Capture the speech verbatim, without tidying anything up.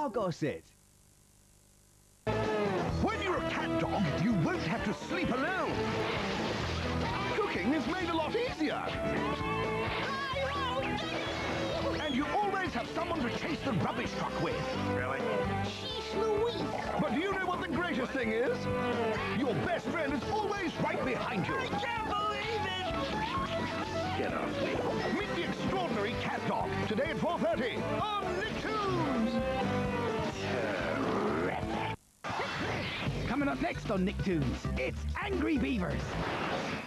Argos it. When you're a cat dog, you won't have to sleep alone. Cooking is made a lot easier. And you always have someone to chase the rubbish truck with. Really? Sheesh Louise. But do you know what the greatest thing is? Your best friend is always right behind you. I can't believe it! Get off me. Meet the extraordinary cat dog today at four thirty on Nicktoons. Coming up next on Nicktoons, it's Angry Beavers.